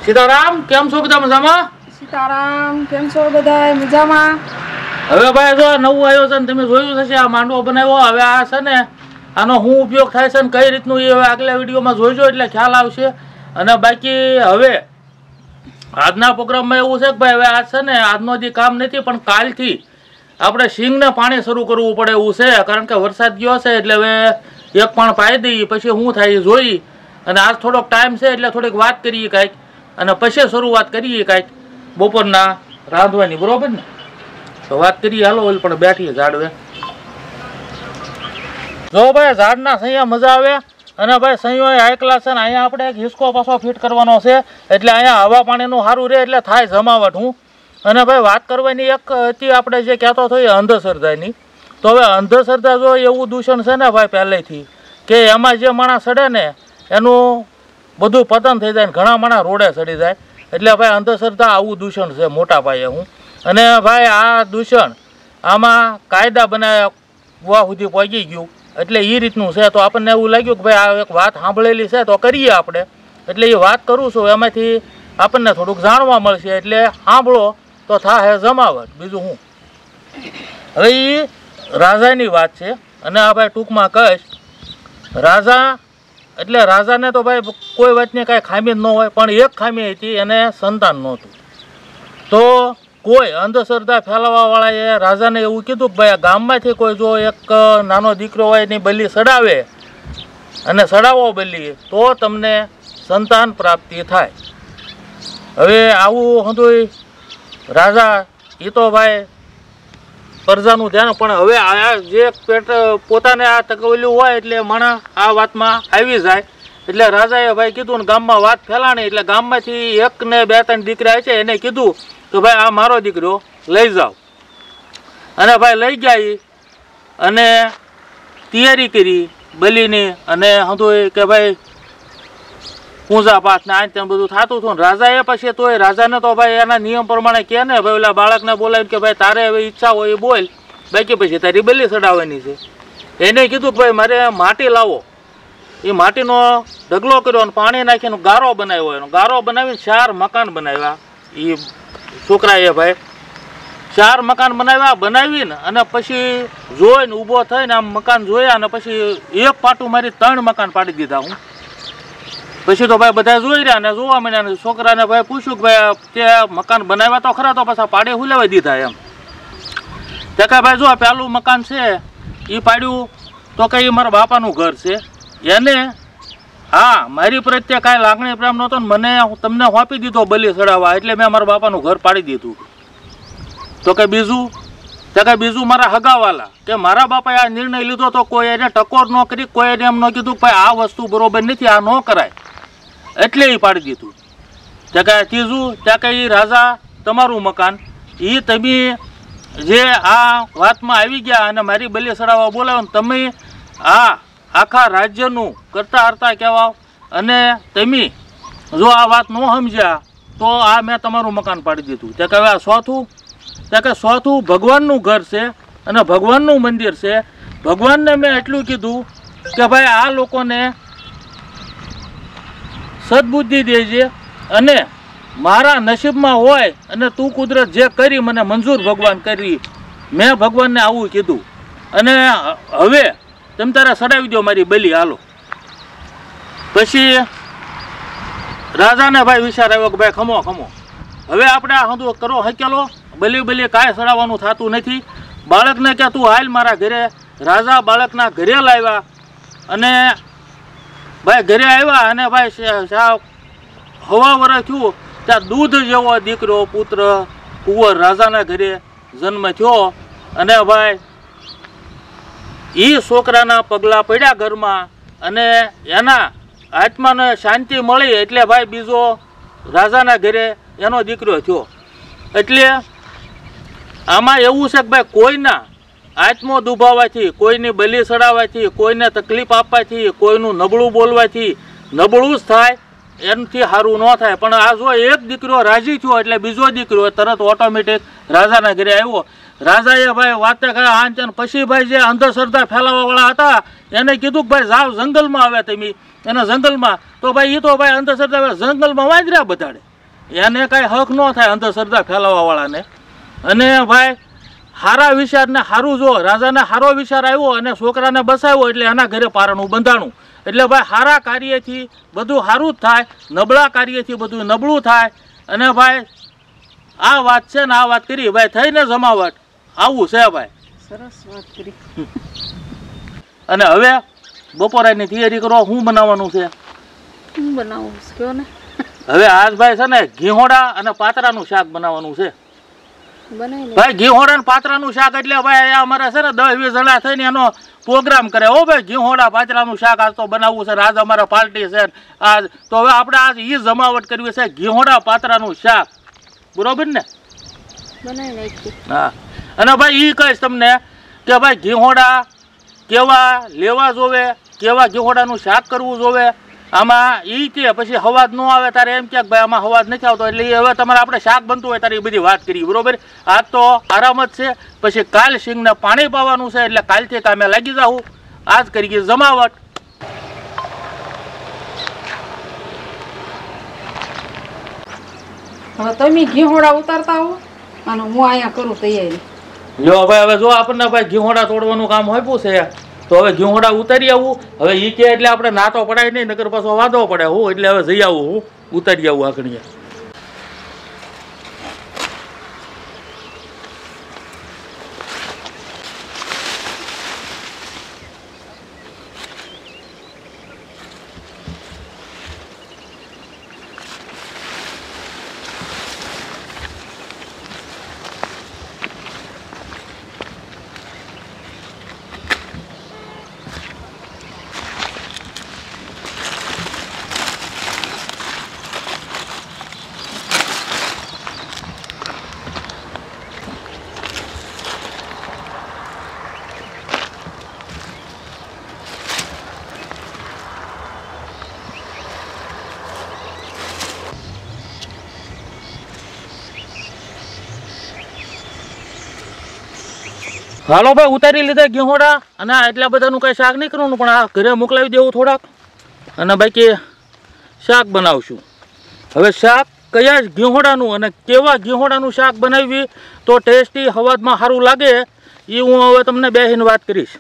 સીતારામ, કેમ છો બધા મજામાં? સીતારામ, કેમ છો બધા મજામાં? હવે ભાઈ જો નવું આયોજન તમે જોયું હશે, આ માંડવો બનાવ્યો. હવે આ છે ને આનો શું ઉપયોગ થાય છે ને કઈ રીતનું એ હવે આગલા વિડીયોમાં જોઈજો એટલે ખ્યાલ આવશે. અને બાકી હવે આજના પ્રોગ્રામમાં એવું છે કે ભાઈ હવે આજ છે ને આજનો જે કામ નથી, પણ કાલથી આપણે સિંગને પાણી શરૂ કરવું પડે એવું છે. કારણ કે વરસાદ ગયો છે એટલે હવે એક પણ પાઈ દઈએ, પછી શું થાય જોઈ. અને આજ થોડોક ટાઈમ છે એટલે થોડીક વાત કરીએ કાંઈક, અને પછી શરૂઆત કરીએ કાંઈક બપોરના રાંધવાની, બરોબર ને? તો વાત કરીએ, હાલો ઓલ પણ બેઠીએ ઝાડવે. જો ભાઈ ઝાડના સૈયા મજા આવે. અને ભાઈ સૈયો હાઈ ક્લાસ છે ને અહીંયા આપણે એક હિસકો પાછો ફિટ કરવાનો છે, એટલે અહીંયા હવા પાણીનું સારું રહે એટલે થાય જમાવટ. હું અને ભાઈ વાત કરવાની એક હતી, આપણે જે કહેતો હતો એ અંધશ્રદ્ધાની. તો હવે અંધશ્રદ્ધા જો એવું દૂષણ છે ને ભાઈ પહેલેથી, કે એમાં જે માણસ સડે ને એનું બધું પતન થઈ જાય ને ઘણા માણસ રોડે સડી જાય. એટલે ભાઈ અંધશ્રદ્ધા આવું દૂષણ છે મોટા પાયે. હું અને ભાઈ આ દૂષણ આમાં કાયદા બનાવ્યા સુધી પહોંચી ગયું, એટલે એ રીતનું છે. તો આપણને એવું લાગ્યું કે ભાઈ આ એક વાત સાંભળેલી છે તો કરીએ આપણે. એટલે એ વાત કરું છું, એમાંથી આપણને થોડુંક જાણવા મળશે. એટલે સાંભળો તો થાય જમાવટ, બીજું હું. હવે એ રાજાની વાત છે. અને આ ભાઈ ટૂંકમાં કહીશ, રાજા એટલે રાજાને તો ભાઈ કોઈ વાતની કાંઈ ખામી જ ન હોય, પણ એક ખામી હતી, એને સંતાન નહોતું. તો કોઈ અંધશ્રદ્ધા ફેલાવવાવાળાએ રાજાને એવું કીધું કે ભાઈ આ ગામમાંથી કોઈ જો એક નાનો દીકરો હોય એની બલી સડાવે અને સડાવો બલી, તો તમને સંતાન પ્રાપ્તિ થાય. હવે આવું હતું રાજા, એ તો ભાઈ પ્રજાનું ધ્યાન. પણ હવે આ જે પેટ પોતાને આ તકવેલું હોય એટલે માણસ આ વાતમાં આવી જાય. એટલે રાજાએ ભાઈ કીધું ને ગામમાં વાત ફેલાણી, એટલે ગામમાંથી એક ને બે ત્રણ દીકરા છે એને કીધું કે ભાઈ આ મારો દીકરો લઈ જાઓ. અને ભાઈ લઈ ગયા અને તૈયારી કરી બલીની, અને હતું કે ભાઈ પૂજા પાઠ ને આ તેમ બધું થતું હતું. રાજાએ પછી તોય રાજાને તો ભાઈ એના નિયમ પ્રમાણે કહે ને ભાઈ ઓલા બાળકને બોલાવી કે ભાઈ તારે હવે ઈચ્છા હોય એ બોલ, બાકી પછી તારી બલી ચડાવવાની છે. એને કીધું કે ભાઈ મારે માટી લાવો. એ માટીનો ઢગલો કર્યો અને પાણી નાખીને ગારો બનાવ્યો. એનો ગારો બનાવીને 4 મકાન બનાવ્યા. એ છોકરાએ ભાઈ 4 મકાન બનાવીને અને પછી જોઈને ઊભો થઈને આમ મકાન જોયા અને પછી એક પાટું મારી 3 મકાન પાડી દીધા. હું પછી તો ભાઈ બધા જોઈ રહ્યા ને જોવા માંડ્યા. છોકરાને ભાઈ પૂછ્યું કે ભાઈ તે મકાન બનાવ્યા તો ખરા, તો પાછા પાડે હુલાવી દીધા એમ. તે કે ભાઈ જો પેલું મકાન છે એ પાડ્યું તો કઈ મારા બાપાનું ઘર છે, એને હા મારી પ્રત્યે કાંઈ લાગણી પ્રેમ નહોતો ને મને તમને સોંપી દીધો બલી ચડાવવા, એટલે મેં મારા બાપાનું ઘર પાડી દીધું. તો કે બીજું? તો કે બીજું મારા હગાવાલા, કે મારા બાપાએ આ નિર્ણય લીધો તો કોઈ એને ટકોર ન કરી, કોઈ એને એમ ન કીધું કે ભાઈ આ વસ્તુ બરોબર નથી, આ ન કરાય, એટલે એ પાડી દીધું. ત્યાં કે ત્રીજું, ત્યાં કે એ રાજા તમારું મકાન, એ તમે જે આ વાતમાં આવી ગયા અને મારી બલી ચડાવવા બોલાવો, તમે આ આખા રાજ્યનું કરતા હરતા કહેવાઓ, અને તમે જો આ વાત ન સમજ્યા તો આ મેં તમારું મકાન પાડી દીધું. ત્યાં કે હવે આ ચોથું? ત્યાં કે ચોથું ભગવાનનું ઘર છે અને ભગવાનનું મંદિર છે. ભગવાનને મેં એટલું કીધું કે ભાઈ આ લોકોને સદબુદ્ધિ દેજે, અને મારા નસીબમાં હોય અને તું કુદરત જે કરી મને મંજૂર ભગવાન કરી, મેં ભગવાનને આવું કીધું. અને હવે તમે તારે સડાવી દો મારી બલી, હાલો. પછી રાજાને ભાઈ વિચાર આવ્યો કે ભાઈ ખમો ખમો, હવે આપણે આ હંધું કરો હકેલો, બલી કાંઈ સડાવવાનું થતું નથી. બાળકને કે તું હાલ મારા ઘરે. રાજા બાળકના ઘરે લાવ્યા અને ભાઈ ઘરે આવ્યા અને ભાઈ હવા વરસ થયું ત્યાં દૂધ જેવો દીકરો પુત્ર કુંવર રાજાના ઘરે જન્મ થયો. અને ભાઈ એ છોકરાના પગલાં પડ્યા ઘરમાં અને એના આત્માને શાંતિ મળી, એટલે ભાઈ બીજો રાજાના ઘરે એનો દીકરો થયો. એટલે આમાં એવું છે કે ભાઈ કોઈના આત્મો દુભાવવાથી, કોઈની બલી ચડાવવાથી, કોઈને તકલીફ આપવાથી, કોઈનું નબળું બોલવાથી નબળું જ થાય, એનાથી સારું ન થાય. પણ આ જો એક દીકરો રાજી થયો એટલે બીજો દીકરો તરત ઓટોમેટિક રાજાના ઘરે આવ્યો. રાજાએ ભાઈ વાતે કહ્યા આંચન. પછી ભાઈ જે અંધશ્રદ્ધા ફેલાવવાવાળા હતા એને કીધું કે ભાઈ જાઓ જંગલમાં આવે તમે, એને જંગલમાં. તો ભાઈ એ તો ભાઈ અંધશ્રદ્ધા જંગલમાં વાંદરા બધાડે, એને કાંઈ હક ન થાય અંધશ્રદ્ધા ફેલાવવાવાળાને. અને ભાઈ સારા વિચારને સારું જો રાજાને સારો વિચાર આવ્યો અને છોકરાને બસાવ્યો એટલે એના ઘરે પારણું બંધાણું. એટલે ભાઈ સારા કાર્યથી બધું સારું જ થાય, નબળા કાર્યથી બધું નબળું થાય. અને ભાઈ આ વાત છે ને, આ વાત કરી ભાઈ થઈને જમાવટ આવું છે ભાઈ. સરસ વાત કરી. અને હવે બપોરાની તૈયારી કરો. શું બનાવવાનું છે? શું બનાવું કયો ને. હવે આજ ભાઈ છે ને ઘીહોડા અને પાતરાનું શાક બનાવવાનું છે. બનાવી ભાઈ ઘીહોડા અને પાતરાનું શાક એટલે ભાઈ અહીંયા અમારે છે ને 10-20 જણા થઈને એનો પ્રોગ્રામ કરે. હો ભાઈ ઘીહોડા પાતરાનું શાક આજ તો બનાવવું છે. આજ અમારે પાર્ટી છે આજ તો હવે આપણે આજ એ જમાવટ કરવી છે, ઘીહોડા પાતરાનું શાક. બરોબર ને? બનાવી નાખી. હા. અને ભાઈ એ કહીશ તમને કે ભાઈ ઘીહોડા કેવા લેવા જોવે, કેવા ઘીહોડાનું શાક કરવું જોવે. આમાં એ કે પછી હવાજ ન આવે તારે એમ કે ભાઈ આમાં હવાજ નથી આવતો એટલે હવે તમારે આપણે શાક બનતું હોય તારે એ બધી વાત કરી. બરોબર? આજ તો આરામ જ છે. પછી કાલ સિંગને પાણી પાવાનું છે એટલે કાલથી કામે લાગી જાઉં. આજ કરીએ જમાવટ. હવે તમે ઘીહોડા ઉતારતા હો અને હું અહીંયા કરું તૈયારી. જો ભાઈ હવે જો આપણને ભાઈ ઘીહોડા તોડવાનું કામ આપ્યું છે તો હવે ઘીહોડા ઉતારી આવું. હવે ઈ કે એટલે આપણે ના તો પડાય નહીં, નકર પાછો વાંધો પડે. હું એટલે હવે જઈ આવું, હું ઉતારી આવું આખણીએ. હાલો ભાઈ ઉતારી લીધા ઘીહોડા. અને એટલા બધાનું કઈ શાક નહીં કરવાનું પણ આ ઘરે મોકલાવી દેવું થોડાક. અને બાકી શાક બનાવશું. હવે શાક કયા જ ઘીહોડાનું અને કેવા ઘીહોડાનું શાક બનાવી તો ટેસ્ટી હવાજમાં સારું લાગે એ હું હવે તમને બેસીને વાત કરીશ.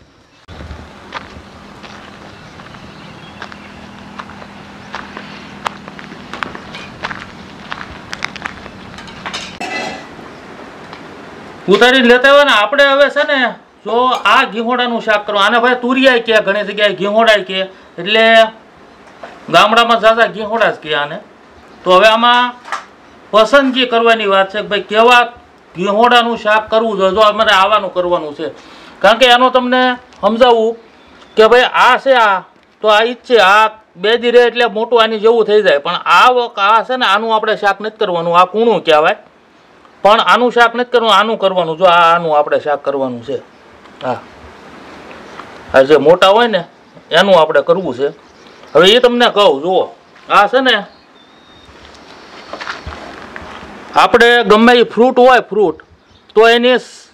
ઉતારીને લેતા હોય ને આપણે હવે છે ને જો આ ઘીહોડાનું શાક કરો. આને ભાઈ તુરિયા કે ઘણી જગ્યાએ ઘીહોડા કે એટલે ગામડામાં ઝાઝા ઘીહોડા જ કે આને. તો હવે આમાં પસંદગી કરવાની વાત છે કે ભાઈ કેવા ઘીહોડાનું શાક કરવું જોઈએ. જો અમારે આવાનું કરવાનું છે કારણ કે એનો તમને સમજાવું કે ભાઈ આ છે આ તો આ ઈજ છે આ બે દી રહે એટલે મોટું આની જેવું થઈ જાય. પણ આ છે ને આનું આપણે શાક નથી કરવાનું. આ કૂણું કહેવાય પણ આનું શાક નથી કરવાનું, આનું કરવાનું. જો આનું આપણે શાક કરવાનું છે. હા જે મોટા હોય ને એનું આપણે કરવું છે. હવે એ તમને કહું જુઓ આ છે ને આપણે ગમે એ ફ્રૂટ હોય ફ્રૂટ તો એની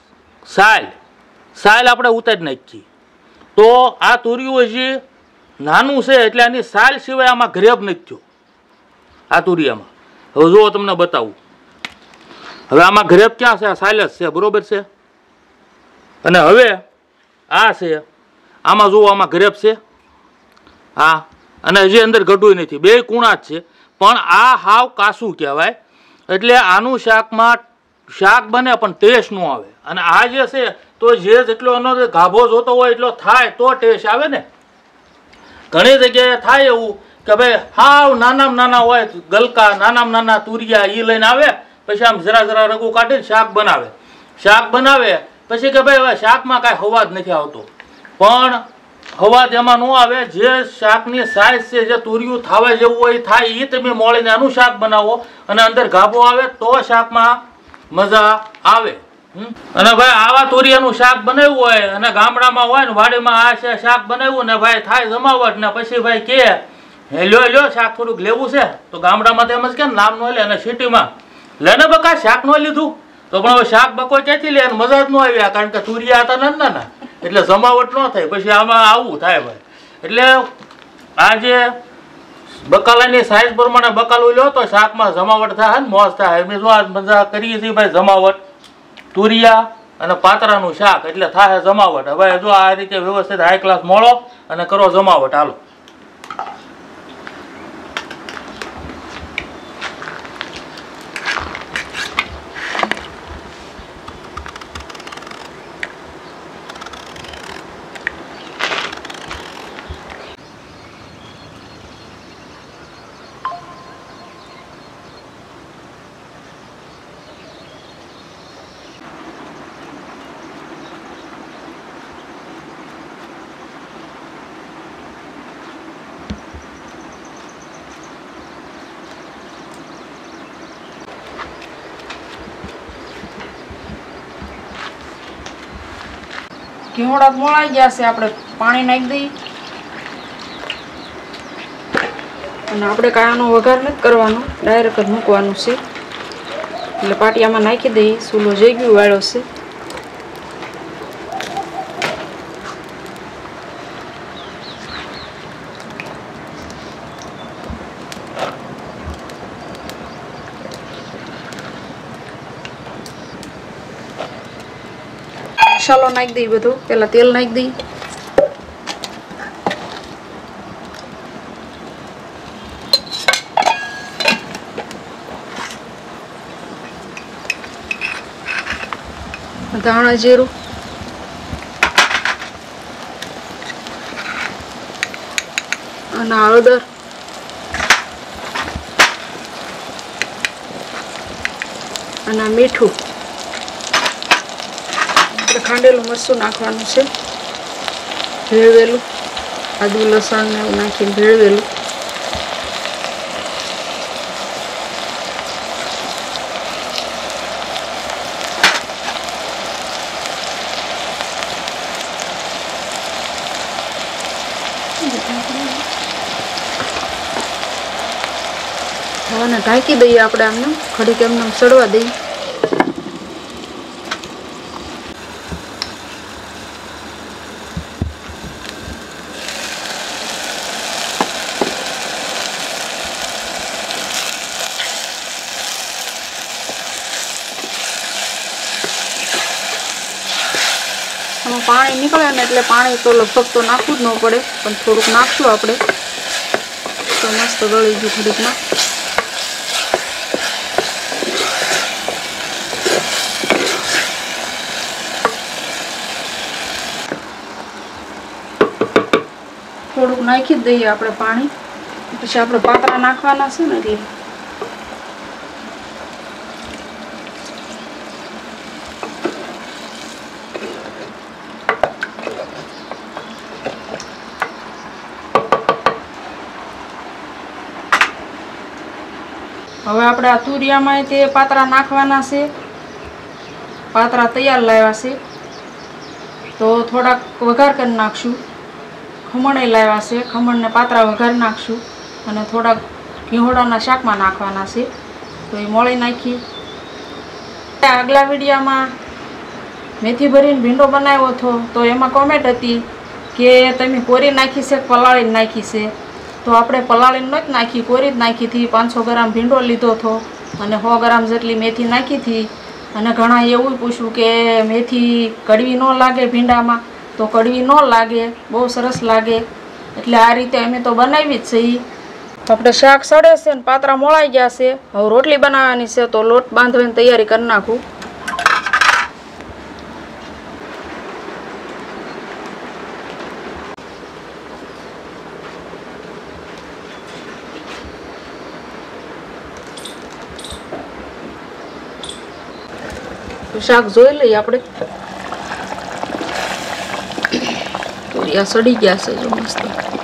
સાલ આપણે ઉતારી નાખીએ. તો આ તુરિયું હજી નાનું છે એટલે આની સાલ સિવાય આમાં ગ્રેબ નથી થયો આ તુરિયામાં. હવે જુઓ તમને બતાવું. હવે આમાં ગ્રેપ ક્યાં છે? આ સાયલસ છે. બરોબર છે? અને હવે આ છે આમાં જુઓ આમાં ગ્રેપ છે. હા અને હજી અંદર ગઢું નથી, બે કુણા જ છે. પણ આ હાવ કાસું કહેવાય એટલે આનું શાકમાં શાક બને પણ ટેસ્ટ ન આવે. અને આ જે છે તો જેટલો એનો ગાભો જોતો હોય એટલો થાય તો ટેસ્ટ આવે ને. ઘણી જગ્યાએ થાય એવું કે ભાઈ હાવ નાનામાં નાના હોય ગલકા, નાનામાં નાના તુરિયા એ લઈને આવે પછી આમ જરા જરા રગું કાઢીને શાક બનાવે પછી કે ભાઈ હવે શાકમાં કાંઈ હવાજ નથી આવતો. પણ હવાજ એમાં ન આવે. જે શાકની સાઈઝ છે જે તુરિયું થાવા જેવું હોય થાય એ તમે મોળીને એનું શાક બનાવો અને અંદર ગાભો આવે તો શાકમાં મજા આવે. અને ભાઈ આવા તુરિયાનું શાક બનાવ્યું હોય અને ગામડામાં હોય ને વાડીમાં આ શાક બનાવ્યું ને ભાઈ થાય જમાવટ ને પછી ભાઈ કે લ્યો શાક થોડુંક લેવું છે તો ગામડામાં તો એમ જ કે નામ ન લે. અને સિટીમાં લેને બકા શાક ન લીધું તો પણ હવે શાક બકો ક્યાંથી લે મજા જ ન આવ્યા કારણ કે તુરિયા હતા નાના એટલે જમાવટ ન થાય. પછી આમાં આવું થાય ભાઈ. એટલે આ જે બકાલાની સાઈઝ પ્રમાણે બકાલું લ્યો તો શાકમાં જમાવટ થાય ને મોજ થાય. અમે જો આજ મજા કરીએ છીએ ભાઈ જમાવટ, તુરિયા અને પાતરાનું શાક એટલે થાય જમાવટ. હવે જો આ રીતે વ્યવસ્થિત હાઈ ક્લાસ મોળો અને કરો જમાવટ. હાલો ઘીવડા મોળાઈ ગયા છે, આપણે પાણી નાખી દઈએ. અને આપણે કાંઈ આનો વઘાર નથી કરવાનો, ડાયરેક્ટ જ મૂકવાનું છે. એટલે પાટિયામાં નાખી દઈએ. સૂલો જઈ ગયું વાળો છે. મસાલો નાખી દઈએ બધો. પેલા તેલ નાખી દઈએ. ધાણા જીરું, અને હળદર, અને મીઠું. ખાંડેલું મરચું નાખવાનું છે, ભેળવેલું. આદુ લસણ ને એવું નાખીને ભેળવેલું. હવે ઢાંકી દઈએ આપણે. આમને ઘડીક એમને સડવા દઈએ. પાણી નીકળે ને એટલે પાણી તો લગભગ તો નાખવું જ ન પડે, પણ થોડુંક નાખશું આપણે તો મસ્ત ગળી ગયું થોડીકમાં. થોડુંક નાખી જ દઈએ આપણે પાણી. પછી આપણે પાતરા નાખવાના છે ને એટલે હવે આપણે આ તુરિયામાં તે પાતરા નાખવાના છે. પાતરા તૈયાર લાવ્યા છે તો થોડાક વઘાર કરી નાખશું. ખમણ લાવ્યા છે, ખમણને પાતરા વઘાર નાખશું. અને થોડાક ઘીહોડાના શાકમાં નાખવાના છે તો એ મોળી નાખી. આગલા વિડીયામાં મેથી ભરીને ભીંડો બનાવ્યો હતો તો એમાં કોમેન્ટ હતી કે તમે કોરી નાખી છે કે પલાળીને નાખી છે. તો આપણે પલાળીને નથી નાખી, કોરી જ નાખી હતી. 500 ગ્રામ ભીંડો લીધો હતો અને 100 ગ્રામ જેટલી મેથી નાખી હતી. અને ઘણા એવું પૂછ્યું કે મેથી કડવી ન લાગે ભીંડામાં, તો કડવી ન લાગે, બહુ સરસ લાગે. એટલે આ રીતે અમે તો બનાવી જ છીએ. આપણે શાક સડે છે ને પાતરા મોળાઈ ગયા છે. હવે રોટલી બનાવવાની છે તો લોટ બાંધવાની તૈયારી કરી નાખું. શાક જોઈ લઈએ આપણે. તુરિયા સડી ગયા છે જો મસ્ત.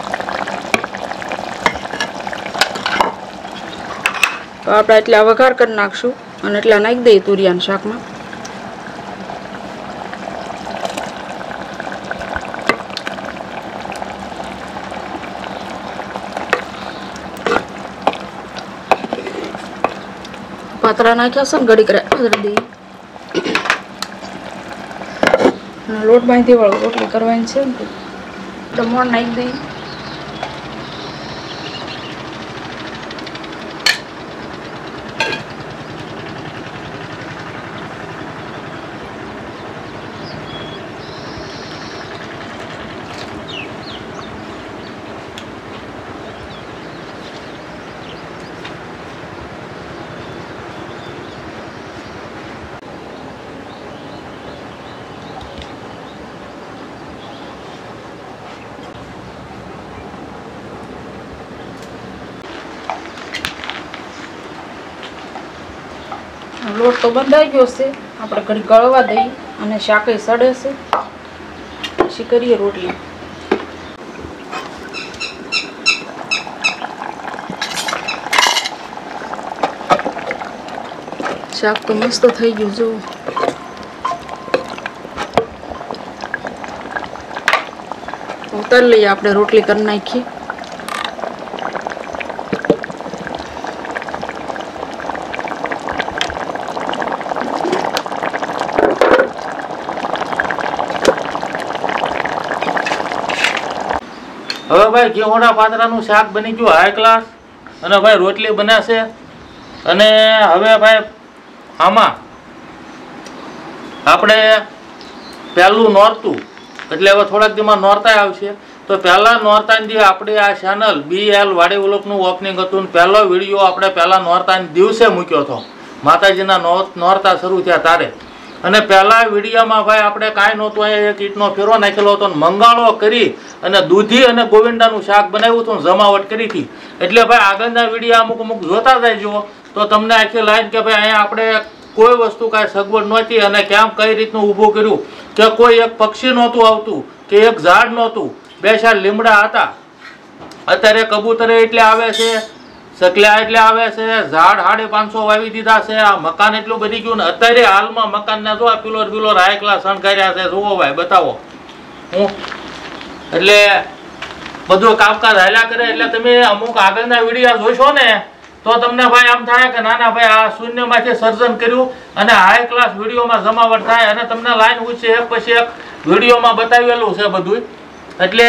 તો આપણે એટલા વઘાર કરી નાખશું અને એટલા નાખી દઈએ તુરિયાના શાકમાં. પાતરા નાખ્યા છે ને ઘડીક રાંધી દઈએ. લોટ બાંધી વાળો રોટલી કરવાની છે ને તો મોણ નાખી દઈએ. લોટ તો બંધાઈ ગયો છે, આપણે ઘડી ગળવા દઈએ અને શાકે સડે છે પછી કરીએ રોટલી. શાક તો મસ્ત થઈ ગયું જો. ઉતારી લઈએ આપણે રોટલી કરી નાખીએ. હવે ભાઈ ઘેવડા પાતરાનું શાક બની ગયું હાઈ ક્લાસ, અને ભાઈ રોટલી બનાશે. અને હવે ભાઈ આમાં આપણે પહેલું નોરતું, એટલે હવે થોડાક દીમાં નોરતા આવશે. તો પહેલા નોરતાના દી આપણે આ ચેનલ BL વાડી વ્લોગનું ઓપનિંગ હતું. પહેલો વિડીયો આપણે પહેલા નોરતાના દિવસે મૂક્યો હતો, માતાજીના નોરતા શરૂ થયા તારે. અને પહેલા વિડીયોમાં ભાઈ આપણે કાંઈ નહોતું, અહીંયા એક ઈંટનો ફેરો નાખેલો હતો, મંગાળો કરી અને દૂધી અને ગોવિંદાનું શાક બનાવ્યું હતું, જમાવટ કરી હતી. એટલે ભાઈ આગળના વિડીયો અમુક જોતા જાય તો તમને આખી લાઈન કે ભાઈ અહીંયા આપણે કોઈ વસ્તુ કાંઈ સગવડ નહોતી અને કેમ કઈ રીતનું ઊભું કર્યું, કે કોઈ એક પક્ષી નહોતું આવતું, કે એક ઝાડ નહોતું, 2-4 લીમડા હતા. અત્યારે કબૂતરે એટલે આવે છે, સકલા એટલે આવે છે, ઝાડ 550 વાવી દીધા છે. આ મકાન એટલું બધી ગયું ને અત્યારે હાલમાં મકાનના જો આ પિલોર હાઈ ક્લાસ શણગાર્યા છે. જુઓ ભાઈ, બતાવો હું એટલે બધું કામકાજ હાલ્યા કરે. એટલે તમે અમુક આગળના વિડીયો જોશો ને તો તમને ભાઈ આમ થાય કે નાના ભાઈ આ શૂન્યમાંથી સર્જન કર્યું અને હાઈ ક્લાસ વિડીયોમાં જમાવટ થાય અને તમને લાઈન ઉચ્ચે એક પછી એક વિડીયોમાં બતાવેલું છે બધું. એટલે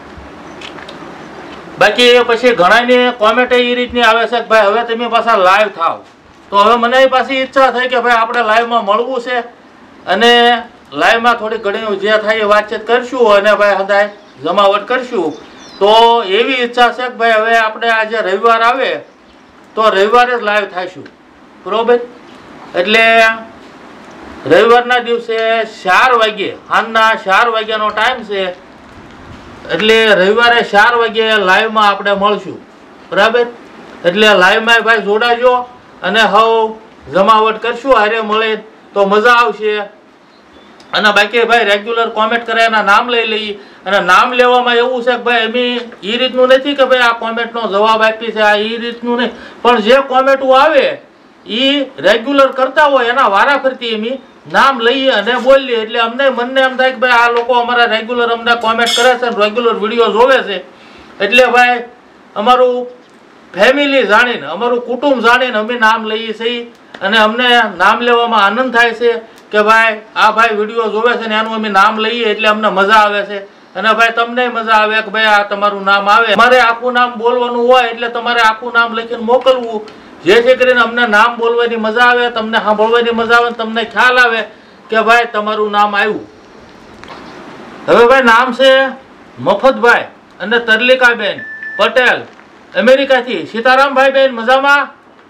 બાકી પછી ઘણાની કોમેન્ટ એ રીતની આવે છે કે ભાઈ હવે તમે પાછા લાઈવ થાવ. તો હવે મને પાછી ઈચ્છા થઈ કે ભાઈ આપણે લાઈવમાં મળવું છે અને લાઈવમાં થોડી ઘણી જે થાય એ વાતચીત કરશું અને ભાઈ હદાય જમાવટ કરશું. તો એવી ઈચ્છા છે કે ભાઈ હવે આપણે આજે રવિવાર આવે તો રવિવારે જ લાઈવ થાશું, બરોબર. એટલે રવિવારના દિવસે 4 વાગ્યે, સાંજના 4 વાગ્યાનો ટાઈમ છે. એટલે રવિવારે 4 વાગ્યે લાઈવમાં આપણે મળશું, બરાબર. એટલે લાઈવમાં ભાઈ જોડાજો અને જમાવટ કરશું, હારે મળે તો મજા આવશે. અને બાકી ભાઈ રેગ્યુલર કોમેન્ટ કરે એના નામ લઈ લઈએ. અને નામ લેવામાં એવું છે કે ભાઈ અમે એ રીતનું નથી કે ભાઈ આ કોમેન્ટનો જવાબ આપી છે, આ એ રીતનું નહીં. પણ જે કોમેન્ટો આવે એ રેગ્યુલર કરતા હોય એના વારાફરતી અમે નામ લઈએ અને બોલીએ. એટલે અમને મનને એમ થાય કે ભાઈ આ લોકો અમારા રેગ્યુલર અમને કોમેન્ટ કરે છે, રેગ્યુલર વિડીયો જોવે છે. એટલે ભાઈ અમારું ફેમિલી જાણીને, અમારું કુટુંબ જાણીને અમે નામ લઈએ છીએ. અને અમને નામ લેવામાં આનંદ થાય છે કે ભાઈ આ ભાઈ વિડીયો જોવે છે ને એનું અમે નામ લઈએ એટલે અમને મજા આવે છે. અને ભાઈ તમને મજા આવે કે ભાઈ આ તમારું નામ આવે. અમારે આખું નામ બોલવાનું હોય એટલે તમારે આખું નામ લખીને મોકલવું, જેથી કરીને અમને નામ બોલવાની મજા આવે, તમને સાંભળવાની મજા આવે, તમને ખ્યાલ આવે કે ભાઈ તમારું નામ આવ્યું. હવે ભાઈ નામ છે મફતભાઈ અને તરલિકાબેન પટેલ, અમેરિકાથી. સીતારામભાઈ બેન મજામાં?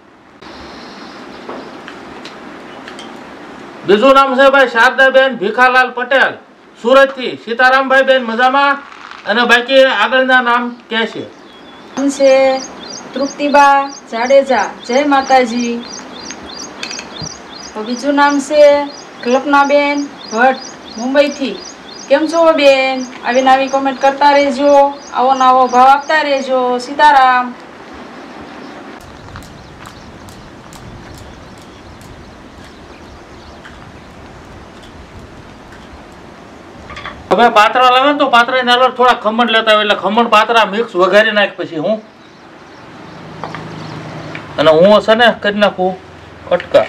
બીજું નામ છે ભાઈ શારદાબેન ભીખાલાલ પટેલ, સુરતથી. સીતારામભાઈ બેન મજામાં? અને બાકી આગળના નામ કે છે તૃપ્તિબા જાડેજા, જય માતાજી. બીજું નામ છે કલ્પનાબેન ભટ્ટ, મુંબઈથી. કેમ છો બેન? આવી નવી કોમેન્ટ કરતા રહેજો, આવો નવો ભાવ આપતા રહેજો. સીતારામ. હવે પાતરા લાવે ને તો પાતરા ની અંદર થોડા ખમણ લેતા હોય એટલે ખમણ પાતરા મિક્સ વઘારી નાખ. પછી હું છે ને કરી નાખું કટકા.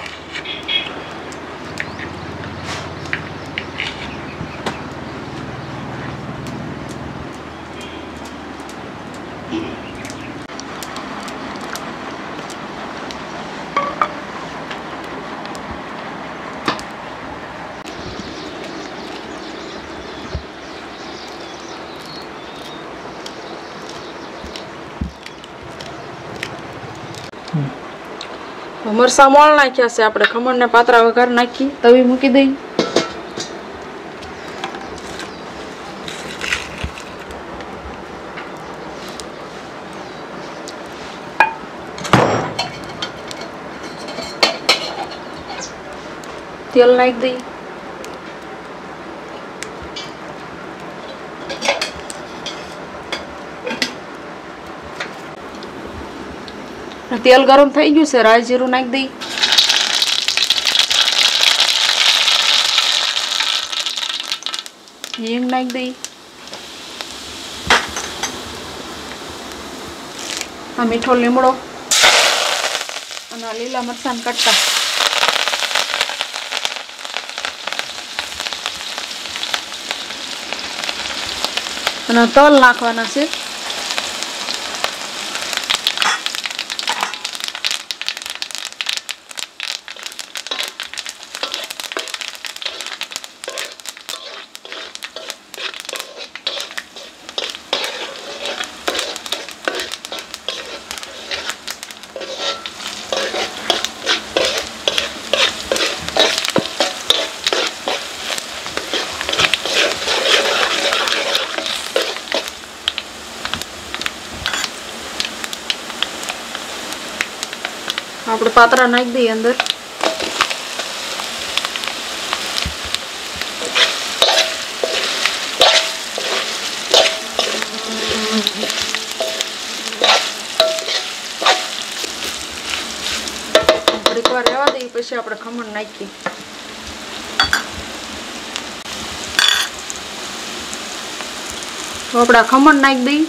મરસા મોળ નાખ્યા છે આપણે. ખમણ ને પાતરા વઘાર નાખી તવી મૂકી દઈ. તેલ નાખી દઈ. તેલ ગરમ થઈ ગયું છે. રાઈ જીરું નાખી દઈ. હિંગ નાખી દઈ. આ મીઠો લીમડો અને આ લીલા મરચાં કટકા. અને તલ નાખવાના છે. આપણે પાતરા નાખી દઈએ અંદર. થોડીક વાર રહેવા દઈએ પછી આપણે ખમણ નાખીએ. તો આપણે ખમણ નાખી દઈએ.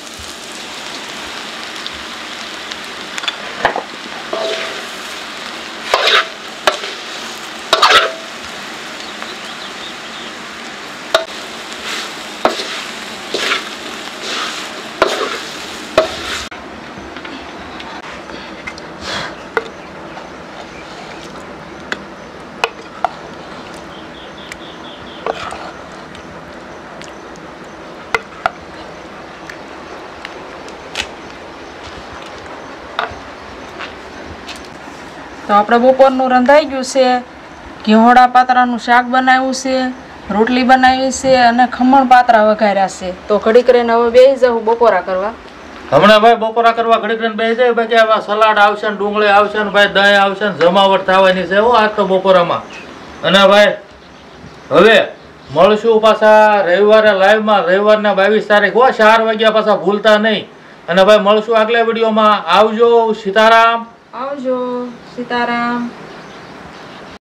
તો આપણે બપોરનું રંધાઈ ગયું છે. ઘીહોડા પાતરાનું શાક બનાવ્યું છે, રોટલી બનાવી છે અને ખમણ પાતરા વઘાર્યા છે. તો ઘડી કરીને હવે બેસી જાઉં બપોરા કરવા. હમણાં ભાઈ બપોરા કરવા ઘડી કરીને બેસી જાય. બાકી આવા સલાડ આવશે ને ડુંગળી આવશે ને ભાઈ દહીં આવશે ને જમાવટ થવાની છે હો આજ તો બપોરામાં. અને ભાઈ હવે મળશું પાછા રવિવારે લાઈવમાં. રવિવારના 22 તારીખ હો 4 વાગ્યા પાછા ભૂલતા નહીં. અને ભાઈ મળશું આગલા વિડીયોમાં. આવજો. સીતારામ. આવજો. સીતારામ.